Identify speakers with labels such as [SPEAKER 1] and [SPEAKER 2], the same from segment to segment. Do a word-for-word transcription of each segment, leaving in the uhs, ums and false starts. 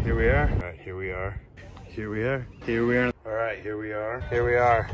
[SPEAKER 1] here we are. All right, here we are. Here we are. Here we are. All right, here we are. Here we are.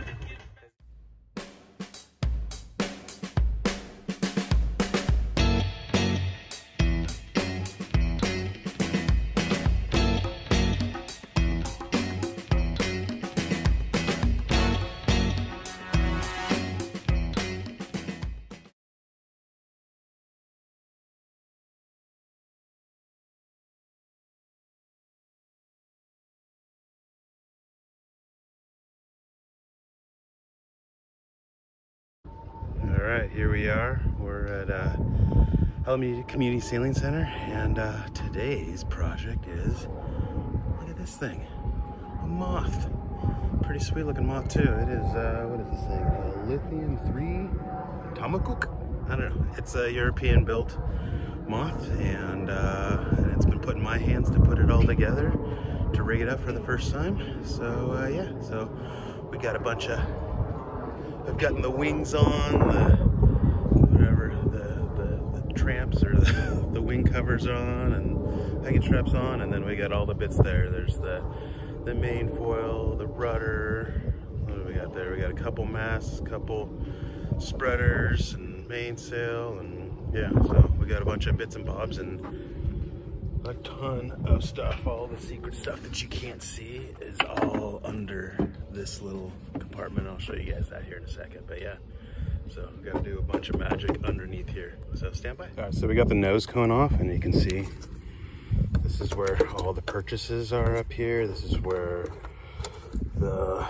[SPEAKER 1] All right, here we are. We're at uh, Alameda Community Sailing Center, and uh, today's project is, look at this thing, a moth. Pretty sweet looking moth too. It is, uh, what is this thing? A lithium three Tamakuk? I don't know. It's a European built moth, and, uh, and it's been put in my hands to put it all together, to rig it up for the first time. So uh, yeah, so we got a bunch of, I've gotten the wings on, the whatever, the, the, the tramps or the, the wing covers on, and hanging straps on, and then we got all the bits there. There's the the main foil, the rudder. What do we got there? We got a couple masts, a couple spreaders, and mainsail, and yeah, so we got a bunch of bits and bobs and a ton of stuff. All the secret stuff that you can't see is all under this little compartment. I'll show you guys that here in a second, but yeah, so we got to do a bunch of magic underneath here, so stand by. All right, so we got the nose cone off, and you can see this is where all the purchases are up here. This is where the,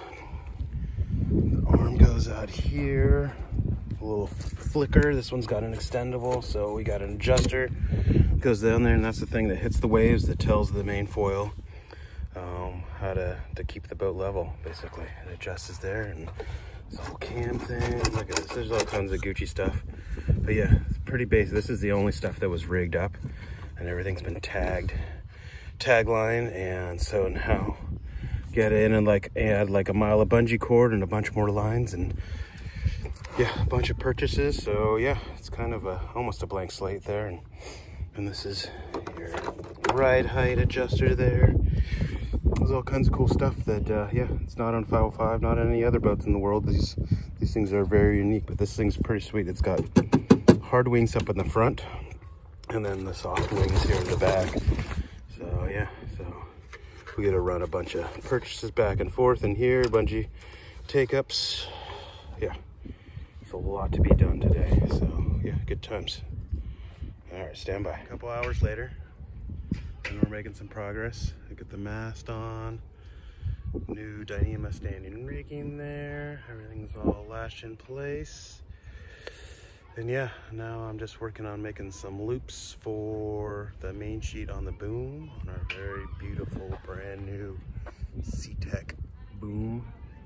[SPEAKER 1] the arm goes out here, a little flicker. This one's got an extendable, so we got an adjuster, goes down there, and that's the thing that hits the waves that tells the main foil um, how to, to keep the boat level, basically. It adjusts there, and this whole cam thing. Look at this, there's all tons of Gucci stuff. But yeah, it's pretty basic. This is the only stuff that was rigged up, and everything's been tagged, tag line, and so now get in and like add like a mile of bungee cord and a bunch more lines, and yeah, a bunch of purchases. So yeah, it's kind of a almost a blank slate there, and and this is your ride height adjuster there. There's all kinds of cool stuff that uh, yeah, it's not on five oh five, not on any other boats in the world. These these things are very unique, but this thing's pretty sweet. It's got hard wings up in the front, and then the soft wings here in the back. So yeah, so we gotta run a bunch of purchases back and forth in here, bungee take-ups. Yeah, it's a lot to be done today, so yeah, good times. All right, stand by. A couple hours later, and we're making some progress. I got the mast on, new Dyneema standing rigging there. Everything's all lashed in place. And yeah, now I'm just working on making some loops for the main sheet on the boom, on our very beautiful, brand new C-Tech boom.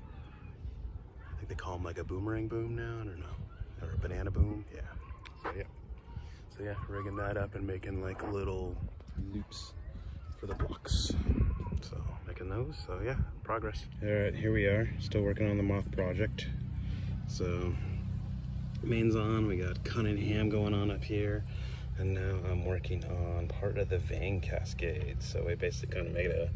[SPEAKER 1] I think they call them like a boomerang boom now, I don't know. Or a banana boom, yeah. So yeah. So yeah, rigging that up and making like little loops for the blocks. So making those, so yeah, progress. All right, here we are, still working on the moth project. So main's on, we got Cunningham going on up here, and now I'm working on part of the vane cascade. So we basically kind of made a,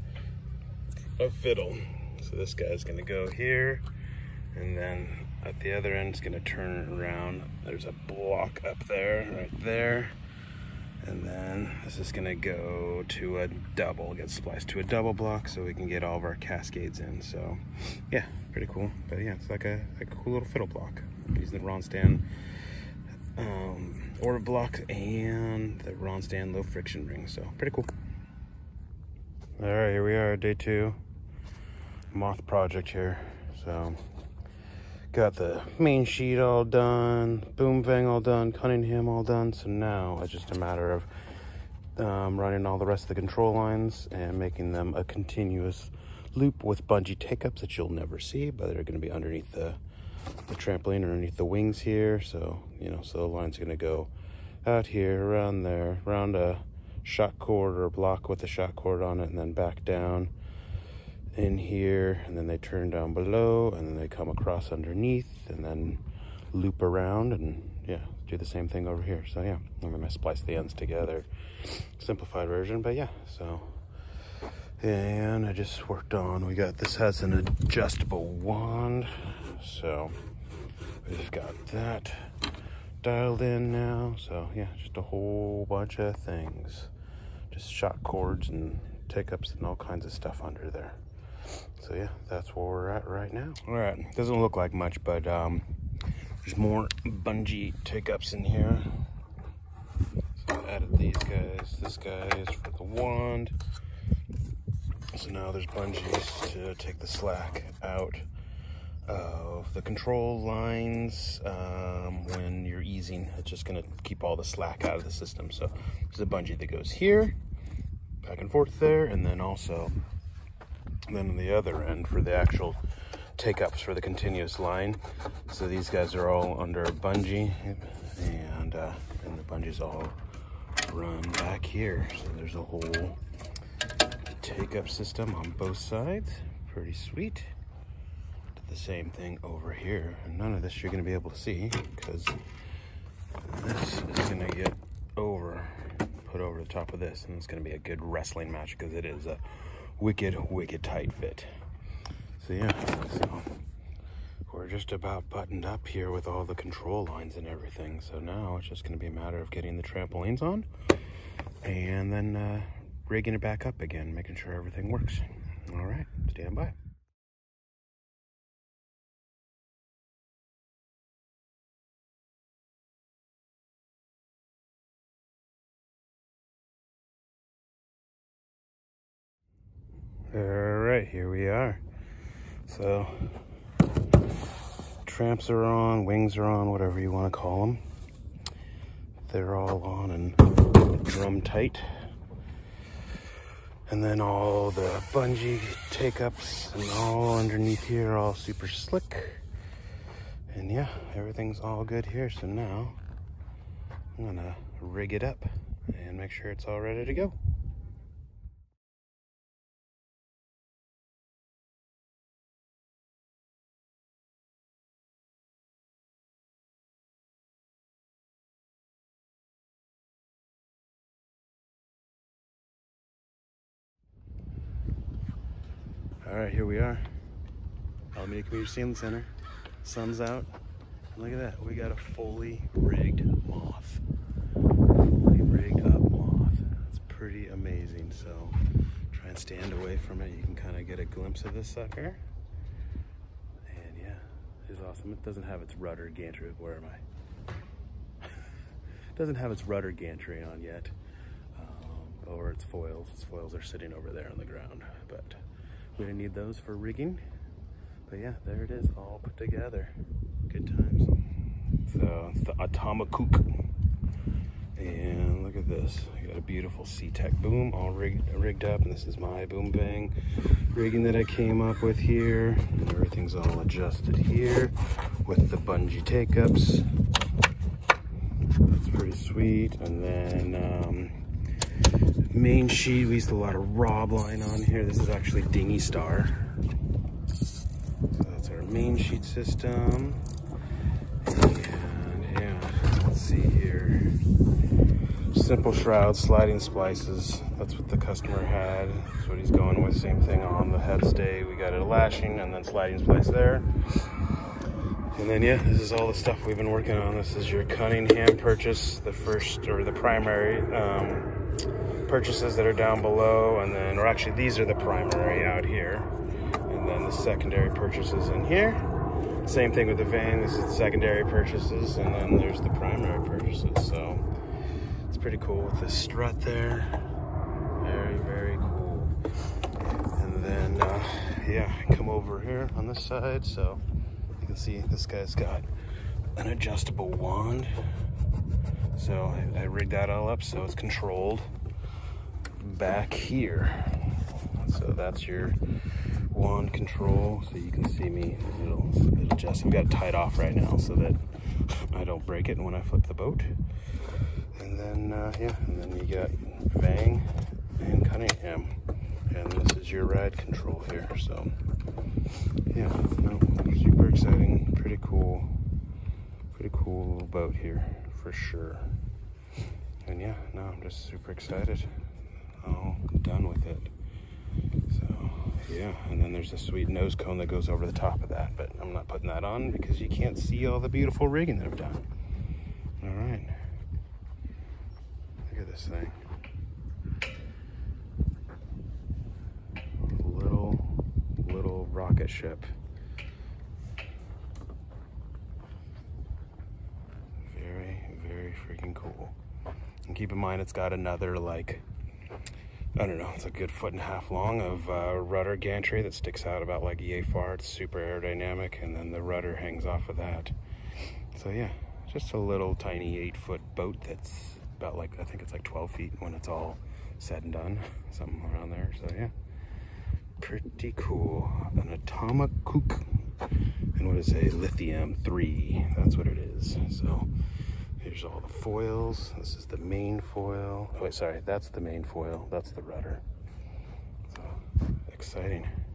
[SPEAKER 1] a fiddle. So this guy's gonna go here, and then at the other end, it's gonna turn around. There's a block up there, right there. And then this is gonna go to a double, get spliced to a double block so we can get all of our cascades in. So yeah, pretty cool. But yeah, it's like a, like a cool little fiddle block. Using the Ronstand um, orbit block and the Ronstand low friction ring. So pretty cool. All right, here we are, day two, moth project here. So got the main sheet all done, boom vang all done, Cunningham all done. So now it's just a matter of um, running all the rest of the control lines and making them a continuous loop with bungee take-ups that you'll never see, but they're going to be underneath the, the trampoline, underneath the wings here. So, you know, so the line's going to go out here, around there, around a shock cord or a block with a shock cord on it, and then back down in here, and then they turn down below, and then they come across underneath and then loop around. And yeah, do the same thing over here. So yeah, I'm gonna splice the ends together. Simplified version, but yeah, so. And I just worked on, we got, this has an adjustable wand. So we've got that dialed in now. So yeah, just a whole bunch of things. Just shock cords and take-ups and all kinds of stuff under there. So yeah, that's where we're at right now. All right, doesn't look like much, but um, there's more bungee take-ups in here. So I added these guys. This guy is for the wand. So now there's bungees to take the slack out of the control lines um, when you're easing. It's just gonna keep all the slack out of the system. So there's a bungee that goes here, back and forth there, and then also then on the other end for the actual take-ups for the continuous line. So these guys are all under a bungee, and, uh, and the bungees all run back here. So there's a whole take-up system on both sides. Pretty sweet. Did the same thing over here, and none of this you're going to be able to see because this is going to get over put over the top of this, and it's going to be a good wrestling match because it is a wicked wicked tight fit. So yeah, so we're just about buttoned up here with all the control lines and everything. So now it's just going to be a matter of getting the trampolines on and then uh rigging it back up again, making sure everything works. All right, stand by. All right, here we are. So tramps are on, wings are on, whatever you want to call them. They're all on and drum tight. And then all the bungee take-ups and all underneath here are all super slick. And yeah, everything's all good here. So now I'm gonna rig it up and make sure it's all ready to go. All right, here we are. Alameda Community Sailing Center. Sun's out. And look at that. We got a fully rigged Moth. Fully rigged up Moth. That's pretty amazing. So try and stand away from it. You can kind of get a glimpse of this sucker. And yeah, it's awesome. It doesn't have its rudder gantry. Where am I? It doesn't have its rudder gantry on yet. Um, or its foils. Its foils are sitting over there on the ground. But we didn't need those for rigging, but yeah, there it is, all put together. Good times. So it's the Atomakook, and look at this. I got a beautiful C-Tech boom, all rigged, rigged up, and this is my boom bang rigging that I came up with here. And everything's all adjusted here with the bungee take-ups. That's pretty sweet. And then um, main sheet, we used a lot of Rob line on here. This is actually Dinghy Star. So that's our main sheet system. And yeah, let's see here. Simple shroud, sliding splices. That's what the customer had. That's what he's going with. Same thing on the head stay. We got a lashing and then sliding splice there. And then yeah, this is all the stuff we've been working on. This is your Cunningham purchase, the first or the primary um, purchases that are down below, and then, or actually these are the primary out here, and then the secondary purchases in here. Same thing with the vane. This is the secondary purchases, and then there's the primary purchases. So it's pretty cool with the strut there. Very, very cool. And then uh, yeah, come over here on this side. So you can see this guy's got an adjustable wand. So I, I rigged that all up so it's controlled back here. So that's your wand control. So you can see me, it'll, it'll adjust. I've got it tied off right now so that I don't break it when I flip the boat. And then, uh, yeah, and then you got Vang and Cunningham. And this is your ride control here. So, yeah, no, super exciting, pretty cool. Pretty cool little boat here, for sure. And yeah, no, I'm just super excited. All done with it. So yeah, and then there's a sweet nose cone that goes over the top of that, but I'm not putting that on because you can't see all the beautiful rigging that I've done. All right, look at this thing. Little, little rocket ship. Very, very freaking cool. And keep in mind, it's got another, like, I don't know, it's a good foot and a half long of uh, rudder gantry that sticks out about like yay far. It's super aerodynamic, and then the rudder hangs off of that. So yeah, just a little tiny eight foot boat that's about like, I think it's like twelve feet when it's all said and done, something around there. So yeah, pretty cool. An atomic kook, and what is a lithium three? That's what it is. So here's all the foils. This is the main foil. Oh, wait, sorry, that's the main foil. That's the rudder. So exciting.